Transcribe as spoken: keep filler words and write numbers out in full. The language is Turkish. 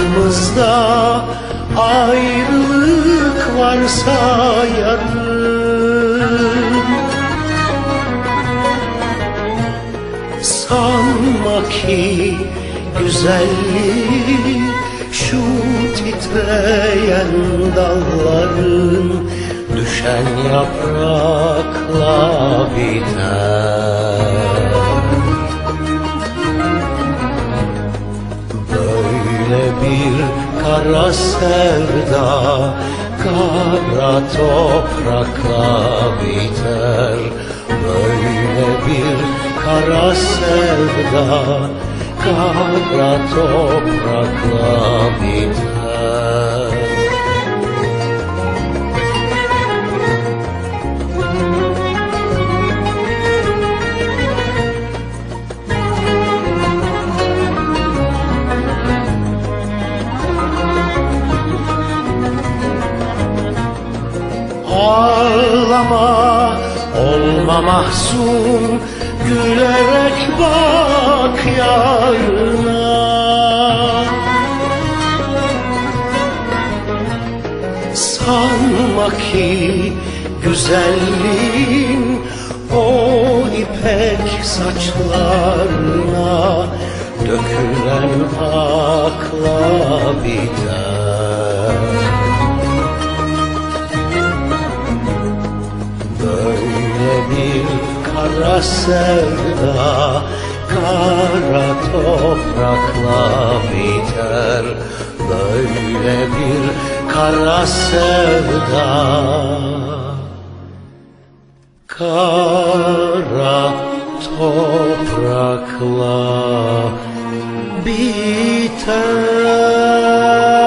aramızda ayrılık varsa yarın, sanma ki güzelliği şu titreyen dalların düşen yaprakla biter. Böyle bir kara sevda kara toprakla biter. Böyle bir kara sevda kara toprakla biter. Ağlama, olma mahzun, gülerek bak yarına. Sanma ki güzelliğin o ipek saçlarına dökülen akla biter. Böyle bir kara sevda kara toprakla biter. Böyle bir kara sevda kara toprakla biter.